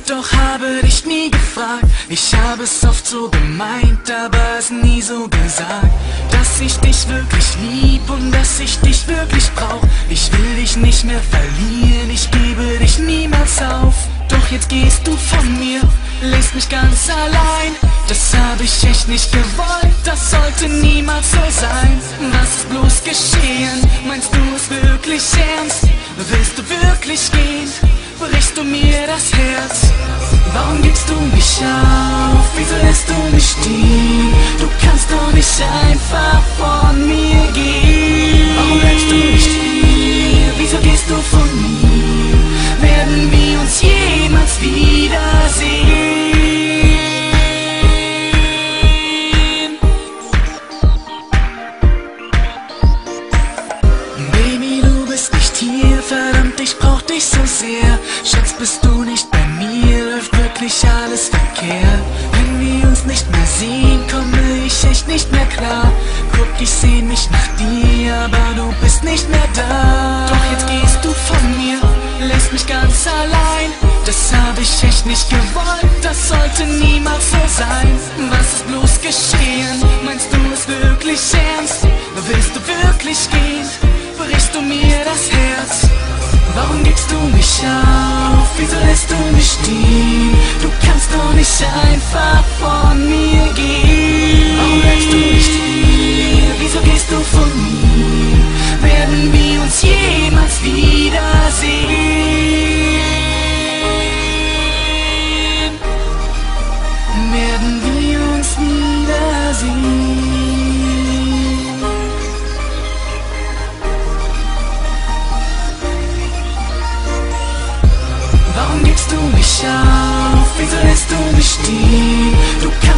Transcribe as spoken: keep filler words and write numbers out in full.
doch habe dich nie gefragt. Ich habe es oft so gemeint, aber es nie so gesagt, dass ich dich wirklich lieb und dass ich dich wirklich brauch. Ich will dich nicht mehr verlieren, ich gebe dich niemals auf. Doch jetzt gehst du von mir, lässt mich ganz allein. Das habe ich echt nicht gewollt, das sollte niemals so sein. Was ist bloß geschehen? Meinst du es wirklich ernst? Willst du wirklich gehen? Brichst du mir das Herz? Warum gibst du mich auf? Wieso lässt du mich stehen? Du kannst doch nicht einfach von mir gehen. Warum bleibst du nicht hier? Wieso gehst du von mir? Werden wir uns jemals wiedersehen? Baby, du bist nicht hier, verdammt, ich brauch dich so sehr. Schatz, bist du nicht bei mir, läuft wirklich alles verkehrt. Wenn wir uns nicht mehr sehen, komme ich echt nicht mehr klar. Guck, ich seh mich nach dir, aber du bist nicht mehr da. Doch jetzt gehst du von mir, lässt mich ganz allein. Das habe ich echt nicht gewollt, das sollte niemals so sein. Was ist bloß geschehen? Meinst du es wirklich ernst? Willst du wirklich gehen? Brichst du mir das Herz? Warum gibst du mich auf? Wieso lässt du mich stehen? Du kannst doch nicht einfach von mir gehen. Warum bleibst du nicht hier? Wieso gehst du von mir? Werden wir uns jemals wiedersehen? Werden wir uns wiedersehen? Warum gibst du mich auf? Wieso lässt du mich stehen? Du kannst